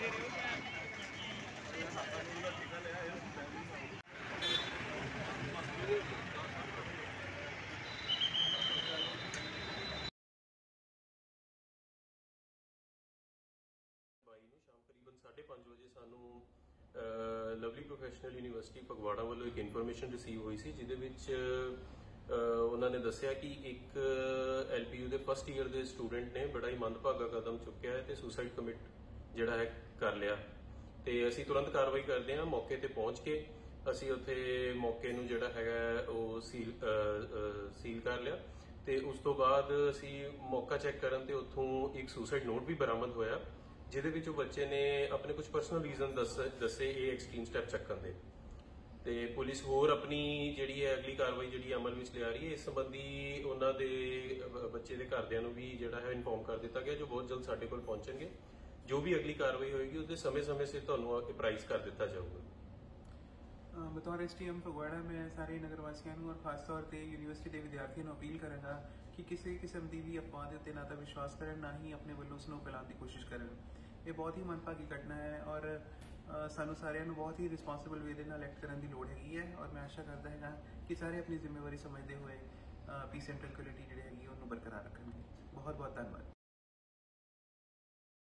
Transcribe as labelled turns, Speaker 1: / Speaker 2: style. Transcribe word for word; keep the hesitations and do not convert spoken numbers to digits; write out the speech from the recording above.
Speaker 1: ਬਾਈ ਨੂੰ ਸ਼ਾਮ ਕਰੀਬਨ ਸਾਢੇ ਪੰਜ ਵਜੇ ਸਾਨੂੰ ਲਵਲੀ ਪ੍ਰੋਫੈਸ਼ਨਲ ਯੂਨੀਵਰਸਿਟੀ ਫਗਵਾੜਾ ਵੱਲੋਂ ਇੱਕ ਇਨਫੋਰਮੇਸ਼ਨ ਰਿਸੀਵ ਹੋਈ ਸੀ, ਜਿਹਦੇ ਵਿੱਚ ਉਹਨਾਂ ਨੇ ਦੱਸਿਆ ਕਿ ਇੱਕ ਐਲਪੀਯੂ ਦੇ ਫਸਟ ਈਅਰ ਦੇ ਸਟੂਡੈਂਟ ਨੇ ਬੜਾ ਹੀ ਮੰਦਭਾਗਾ ਕਦਮ ਚੁੱਕਿਆ ਹੈ ਤੇ ਸੁਸਾਈਡ ਕਮਿਟ ਜਿਹੜਾ ਹੈ ਕਰ ਲਿਆ। ਤੇ ਅਸੀਂ ਤੁਰੰਤ ਕਾਰਵਾਈ ਕਰਦੇ ਹਾਂ। ਮੌਕੇ ਤੇ ਪਹੁੰਚ ਕੇ ਅਸੀਂ ਉੱਥੇ ਮੌਕੇ ਨੂੰ ਜਿਹੜਾ ਹੈਗਾ ਉਹ ਸੀਲ ਸੀਲ ਕਰ ਲਿਆ ਤੇ ਉਸ ਤੋਂ ਬਾਅਦ ਅਸੀਂ ਮੌਕਾ ਚੈੱਕ ਕਰਨ ਤੇ ਉੱਥੋਂ ਇੱਕ ਸੁਸਾਈਡ ਨੋਟ ਵੀ ਬਰਾਮਦ ਹੋਇਆ, ਜਿਹਦੇ ਵਿੱਚ ਉਹ ਬੱਚੇ ਨੇ ਆਪਣੇ ਕੁਝ ਪਰਸਨਲ ਰੀਜ਼ਨ ਦੱਸੇ ਇਹ ਐਕਸਟ੍ਰੀਮ ਸਟੈਪ ਚੱਕਣ ਦੇ। ਤੇ ਪੁਲਿਸ ਹੋਰ ਆਪਣੀ ਜਿਹੜੀ ਹੈ ਅਗਲੀ ਕਾਰਵਾਈ ਜਿਹੜੀ ਅਮਲ ਵਿੱਚ ਲਿਆ ਰਹੀ ਹੈ। ਇਸ ਸੰਬੰਧੀ ਉਹਨਾਂ ਦੇ ਬੱਚੇ ਦੇ ਘਰਦਿਆਂ ਨੂੰ ਵੀ ਜਿਹੜਾ ਹੈ ਇਨਫੋਰਮ ਕਰ ਦਿੱਤਾ ਗਿਆ, ਜੋ ਬਹੁਤ ਜਲਦ ਸਾਡੇ ਕੋਲ ਪਹੁੰਚਣਗੇ। ਜੋ ਵੀ ਅਗਲੀ ਕਾਰਵਾਈ ਹੋਏਗੀ ਉਹਦੇ ਸਮੇਂ-ਸਮੇਂ ਸਿਰ ਤੁਹਾਨੂੰ ਅਪਰਾਈਜ਼ ਕਰ ਦਿੱਤਾ ਜਾਊਗਾ।
Speaker 2: बतौर एस टी एम फगवाड़ा मैं सारे नगरवासियों और खास तौर पर यूनिवर्सिटी के विद्यार्थियों को अपील करूँगा कि किसी किस्म की भी अफवाह के उत्ते ना तो विश्वास करें, ना ही अपने वालों उसनों फैलाने की कोशिश करें। ये बहुत ही मनभागी घटना है और सानू सारिਆਂ ਨੂੰ बहुत ही रिस्पॉन्सिबल वे ਦੇ ਨਾਲ ਐਕਟ ਕਰਨ ਦੀ ਲੋੜ ਹੈਗੀ ਹੈ और मैं आशा करता है कि सारे अपनी जिम्मेवारी समझते हुए पीस एंड ट्रैंक्विलिटी ਜਿਹੜੀ ਹੈਗੀ ਉਹਨੂੰ ਬਰਕਰਾਰ ਰੱਖਣਗੇ। बहुत बहुत धन्यवाद।